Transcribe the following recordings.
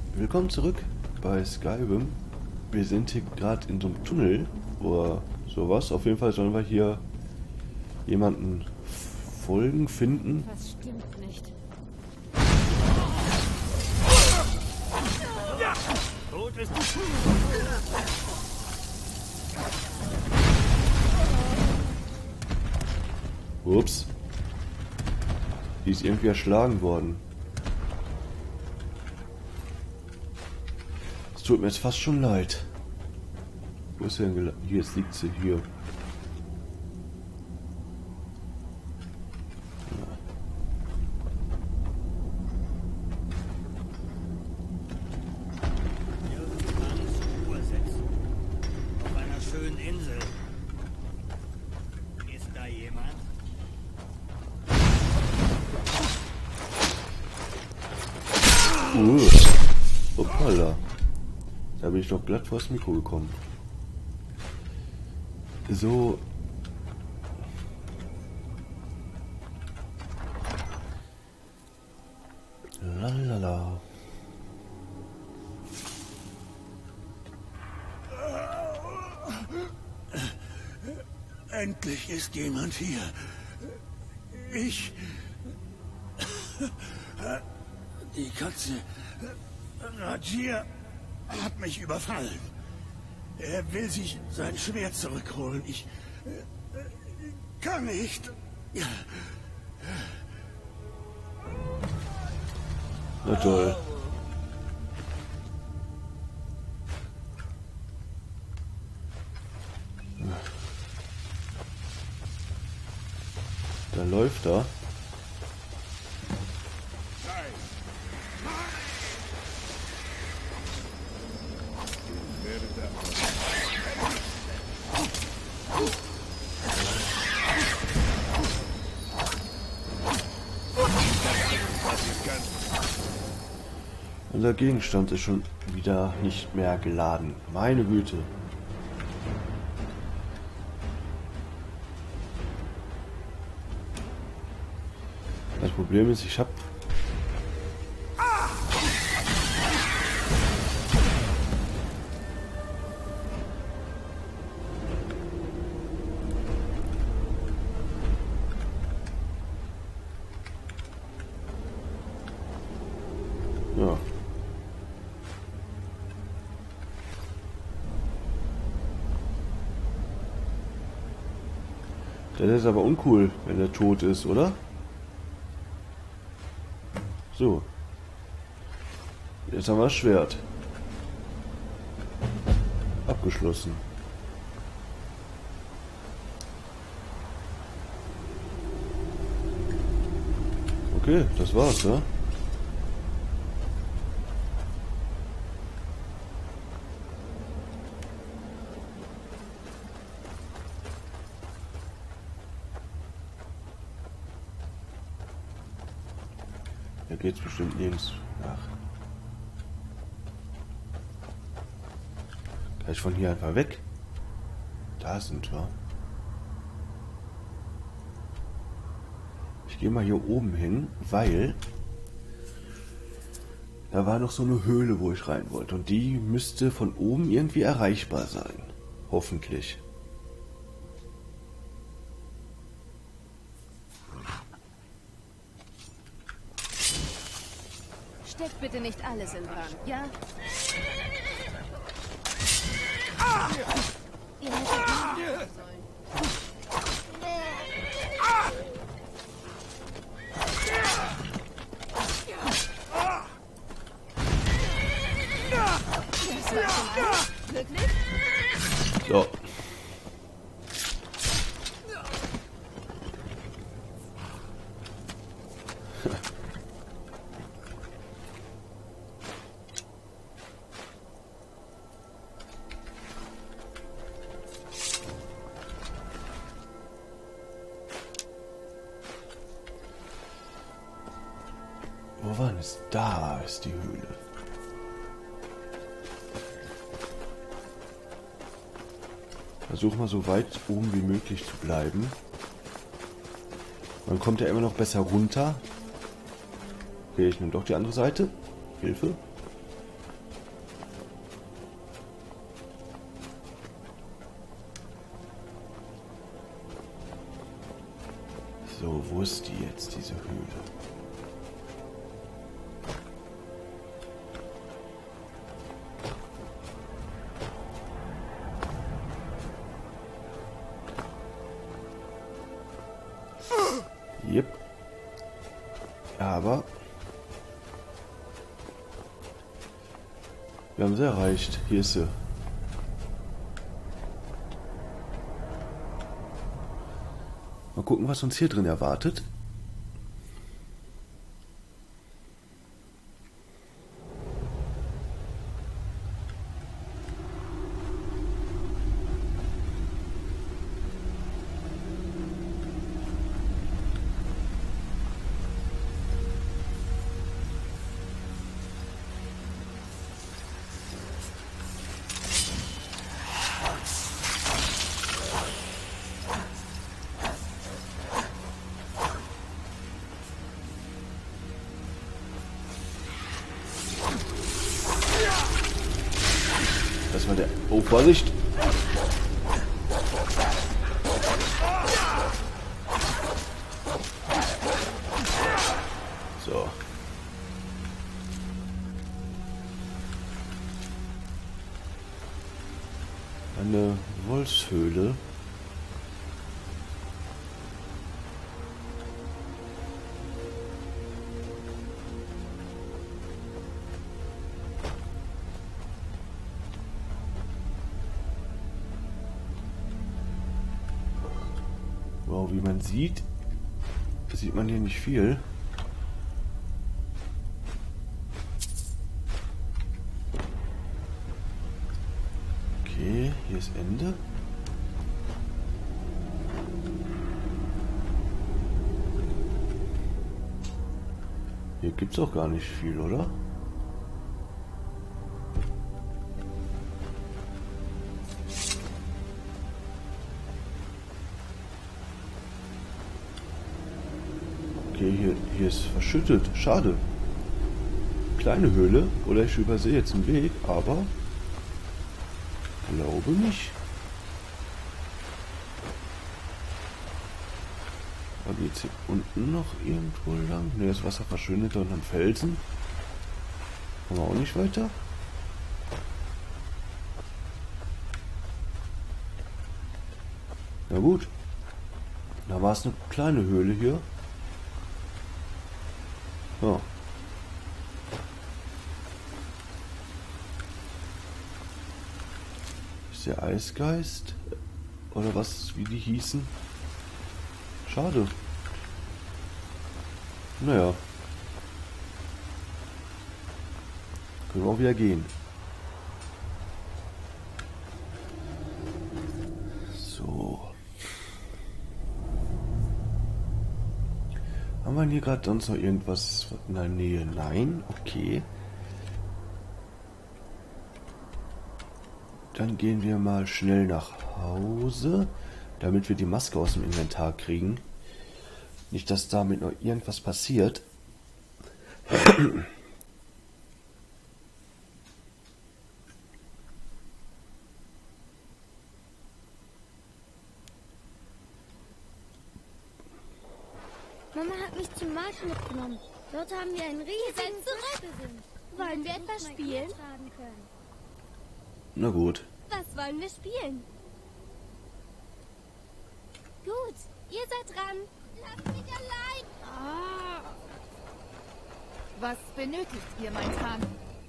Willkommen zurück bei Skyrim. Wir sind hier gerade in so einem Tunnel oder sowas. Auf jeden Fall sollen wir hier jemanden folgen, finden. Was stimmt nicht? Tot ist Ups. Die ist irgendwie erschlagen worden. Es tut mir jetzt fast schon leid. Wo ist sie denn gelandet? Hier, jetzt liegt sie hier. auf einer schönen Insel. Ist da jemand? Hoppala. Da bin ich doch glatt vors Mikro gekommen. So. Lalala. Endlich ist jemand hier. Die Katze Rajir hat mich überfallen. Er will sich sein Schwert zurückholen. Ich kann nicht. Na toll. Da läuft er. Unser Gegenstand ist schon wieder nicht mehr geladen. Meine Güte. Das Problem ist, ich habe... Ja. Das ist aber uncool, wenn er tot ist, oder? So. Jetzt haben wir das Schwert. Abgeschlossen. Okay, das war's, ne? Da geht's bestimmt nirgends nach. Kann ich von hier einfach weg? Da sind wir. Ich gehe mal hier oben hin, weil da war noch so eine Höhle, wo ich rein wollte. Und die müsste von oben irgendwie erreichbar sein. Hoffentlich. Steckt bitte nicht alles in Brand, ja? Ihr hättet machen sollen. Das war schon alles? Wirklich? So. Wo war es? Da ist die Höhle. Versuch mal so weit oben wie möglich zu bleiben. Man kommt ja immer noch besser runter. Okay, ich nehme doch die andere Seite. Hilfe. So, wo ist die jetzt, diese Höhle? Yep. Aber wir haben sie erreicht. Hier ist sie. Mal gucken, was uns hier drin erwartet. Das war der... Oh, Vorsicht! So. Eine Wolfshöhle. Wow, wie man sieht man hier nicht viel. Okay, hier ist Ende. Hier gibt's auch gar nicht viel, oder? Okay, hier ist verschüttet. Schade. Kleine Höhle. Oder ich übersehe jetzt einen Weg, aber... glaube nicht. Aber geht's hier unten noch irgendwo lang? Ne, das Wasser verschwindet da unterm Felsen. Kommen wir auch nicht weiter. Na gut. Da war es eine kleine Höhle hier. Ja. Ist der Eisgeist? Oder was, wie die hießen? Schade. Naja. Können wir auch wieder gehen. So. Haben wir hier gerade sonst noch irgendwas in der Nähe? Nein? Okay. Dann gehen wir mal schnell nach Hause, damit wir die Maske aus dem Inventar kriegen. Nicht, dass damit noch irgendwas passiert. Mama hat mich zum Markt mitgenommen. Dort haben wir einen riesigen zurück. Wollen wir etwas spielen? Na gut. Was wollen wir spielen? Gut, ihr seid dran. Lasst mich allein. Ah. Was benötigt ihr, mein Tan?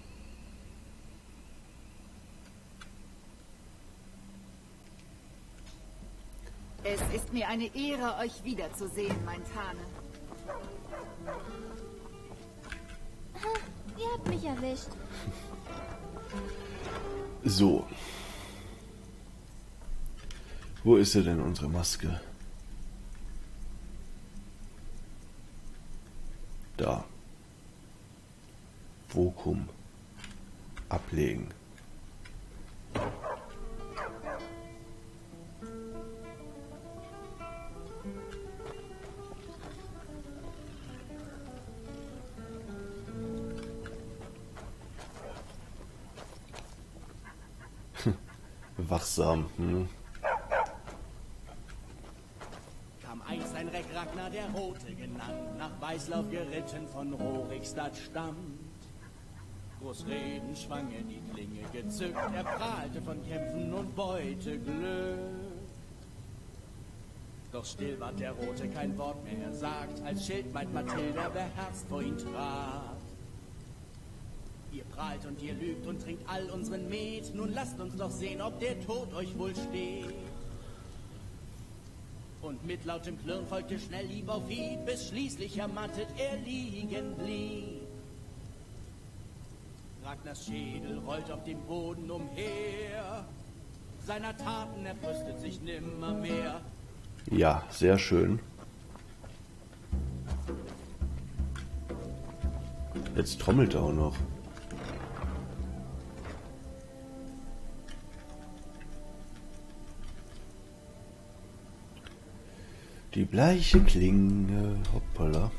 Es ist mir eine Ehre, euch wiederzusehen, mein Tane. Ihr habt mich erwischt. So. Wo ist sie denn, unsere Maske? Da. Vokum. Ablegen. Wachsam. Kam einst ein Reck Ragnar Werner der Rote genannt, nach Weißlauf geritten von Rorikstadt stammt. Groß reden schwang er die Klinge gezückt, er prahlte von Kämpfen und Beuteglück. Doch still ward der Rote, kein Wort mehr er sagt, als Schild meint Mathilda beherzt vor ihn trat. Ihr prahlt und ihr lügt und trinkt all unseren Met, nun lasst uns doch sehen, ob der Tod euch wohl steht. Und mit lautem Klirren folgte schnell Hieb auf Hieb, bis schließlich ermattet er liegen blieb. Ragnars Schädel rollt auf dem Boden umher, seiner Taten er brüstet sich nimmermehr. Ja, sehr schön. Jetzt trommelt er auch noch. Die bleiche Klinge, hoppala.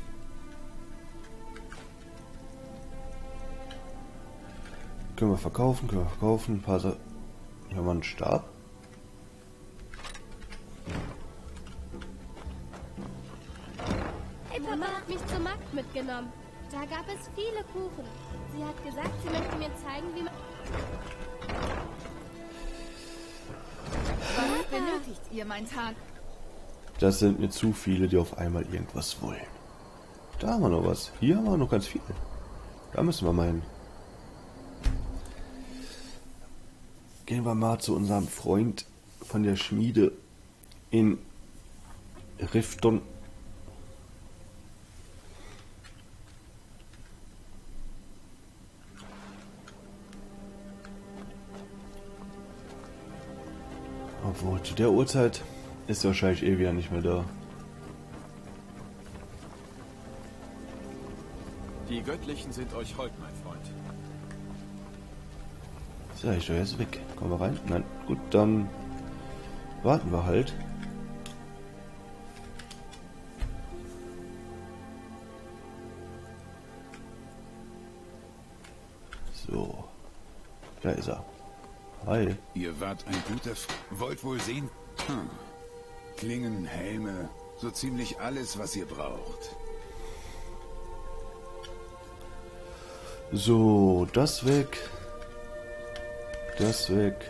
Können wir verkaufen, ein paar Haben wir einen Stab? Hey, Papa hat mich zur Markt mitgenommen. Da gab es viele Kuchen. Sie hat gesagt, sie möchte mir zeigen, wie man... Was benötigt ihr, mein Tag? Das sind mir zu viele, die auf einmal irgendwas wollen. Da haben wir noch was. Hier haben wir noch ganz viel. Da müssen wir mal hin. Gehen wir mal zu unserem Freund von der Schmiede in Rifton. Obwohl, zu der Uhrzeit ist er wahrscheinlich eh wieder nicht mehr da. Die Göttlichen sind euch hold, mein Freund. So, ich steuere jetzt weg. Kommen wir rein? Nein. Gut, dann warten wir halt. So. Da ist er. Hi. Ihr wart ein guter wollt wohl sehen? Klingen, Helme, so ziemlich alles, was ihr braucht. So, das weg. Das weg.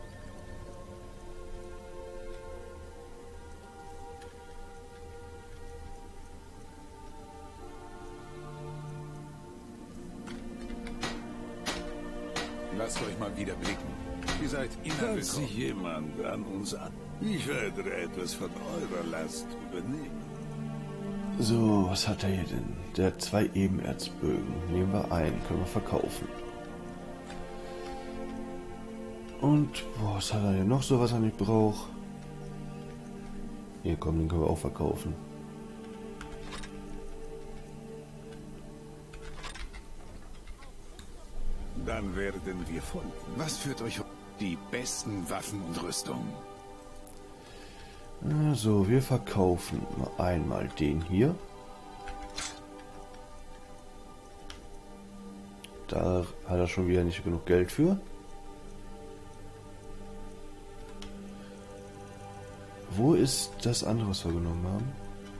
Lasst euch mal wieder blicken. Ihr seid immer Falls willkommen. sich jemand an uns an. Ich werde etwas von eurer Last übernehmen. So, was hat er hier denn? Der hat 2 Ebenerzbögen. Nehmen wir ein, können wir verkaufen. Und, boah, was hat er denn noch so, was er nicht braucht? Hier, komm, den können wir auch verkaufen. Dann werden wir folgen. Was führt euch die besten Waffen und Rüstung? Also, wir verkaufen einmal den hier. Da hat er schon wieder nicht genug Geld für. Wo ist das andere, was wir genommen haben?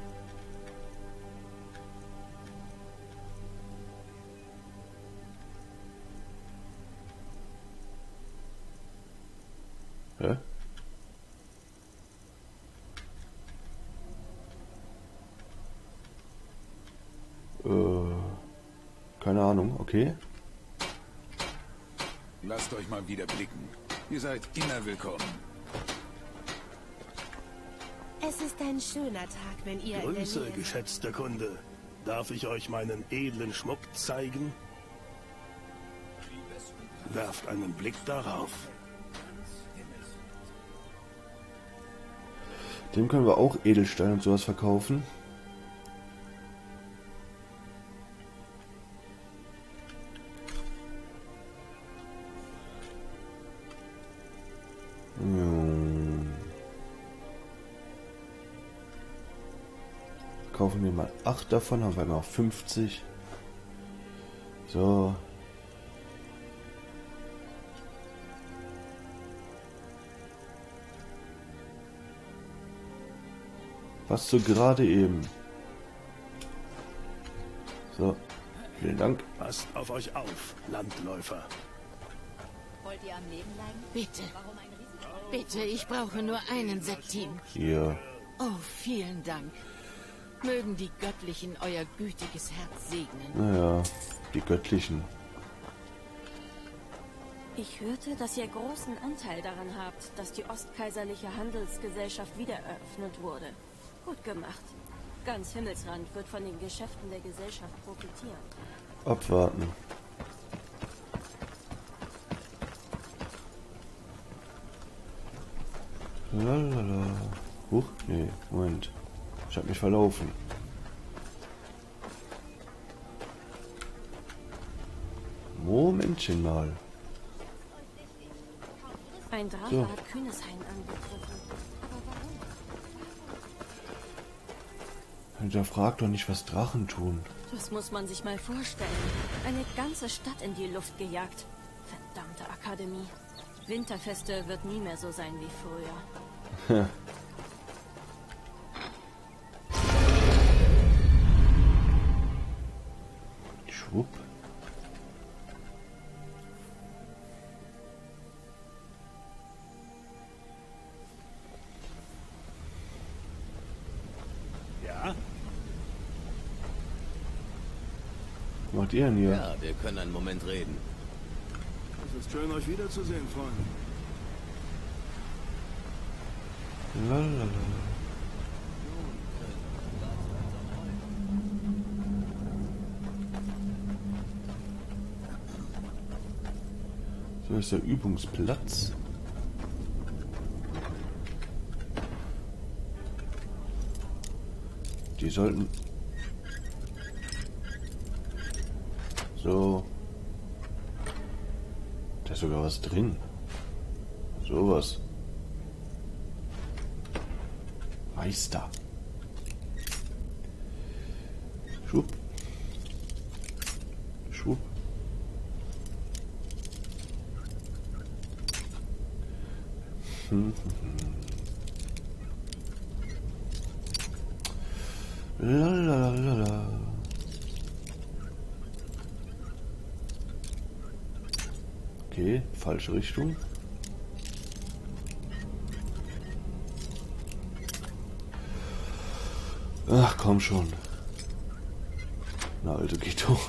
Hä? Keine Ahnung, okay. Lasst euch mal wieder blicken. Ihr seid immer willkommen. Es ist ein schöner Tag, wenn ihr in der Grüße, Nähe seid. geschätzter Kunde. Darf ich euch meinen edlen Schmuck zeigen? Werft einen Blick darauf. Dem können wir auch Edelsteine und sowas verkaufen. Kaufen wir mal 8 davon, haben wir noch 50. So. Was so gerade eben. So, vielen Dank. Passt auf euch auf, Landläufer. Wollt ihr am Leben bleiben? Bitte, Warum ein Risiko? bitte, ich brauche nur einen Septim. Hier. Oh, vielen Dank. Mögen die Göttlichen euer gütiges Herz segnen. Naja, die Göttlichen. Ich hörte, dass ihr großen Anteil daran habt, dass die Ostkaiserliche Handelsgesellschaft wieder eröffnet wurde. Gut gemacht. Ganz Himmelsrand wird von den Geschäften der Gesellschaft profitieren. Abwarten. Lalala. Huch, nee, Moment. Ich hab mich verlaufen. Momentchen mal. Ein Drache So. hat Kühneshain angegriffen. Aber warum? Da frag doch nicht, was Drachen tun. Das muss man sich mal vorstellen. Eine ganze Stadt in die Luft gejagt. Verdammte Akademie. Winterfeste wird nie mehr so sein wie früher. Schwupp. Ja? Was macht ihr denn hier? Ja, wir können einen Moment reden. Es ist schön, euch wiederzusehen, Freunde. Lalala. So ist der Übungsplatz. Die sollten... So. Da ist sogar was drin. Sowas. Meister. Schwupp. Schwupp. Lalalala. Okay, falsche Richtung. Ach, komm schon. Na, Alter, geht doch.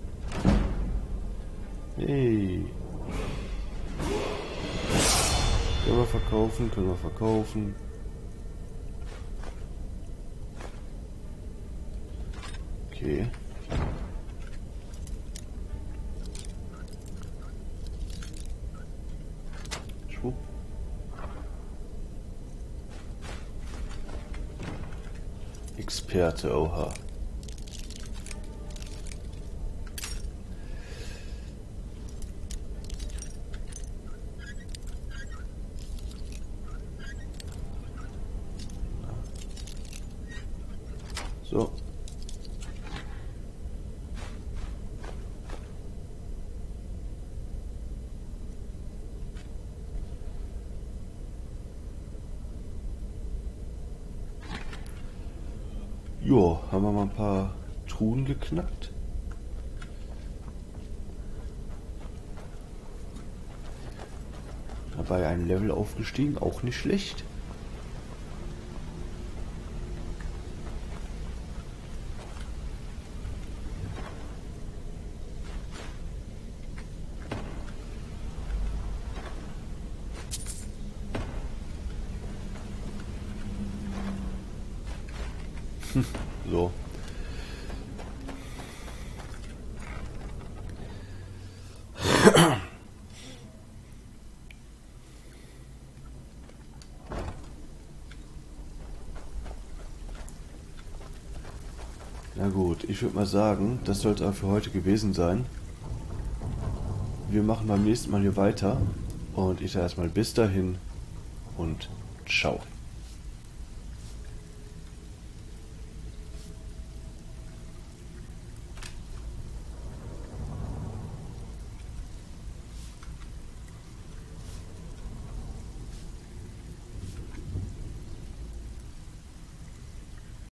Hey. Können wir verkaufen, können wir verkaufen. Okay. Schwupp. Experte, oha. So. Jo, haben wir mal ein paar Truhen geknackt. Dabei ein Level aufgestiegen, auch nicht schlecht. So. Na gut, ich würde mal sagen, das sollte auch für heute gewesen sein. Wir machen beim nächsten Mal hier weiter. Und ich sage erstmal bis dahin und ciao.